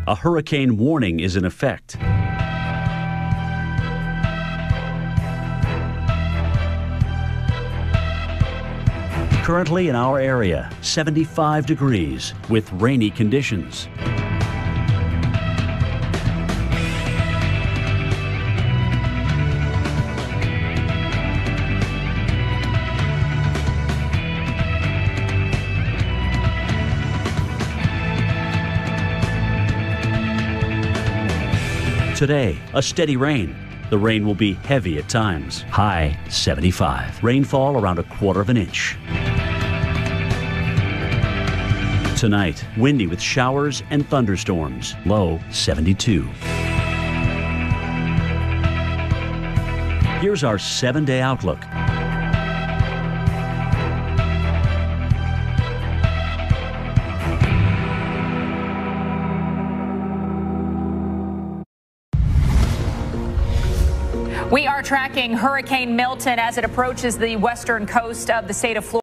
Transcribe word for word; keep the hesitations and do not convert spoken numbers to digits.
a hurricane warning is in effect. Currently in our area, seventy-five degrees with rainy conditions. Today, a steady rain. The rain will be heavy at times. High seventy-five. Rainfall around a quarter of an inch. Tonight, windy with showers and thunderstorms. Low seventy-two. Here's our seven-day outlook. We are tracking Hurricane Milton as it approaches the western coast of the state of Florida.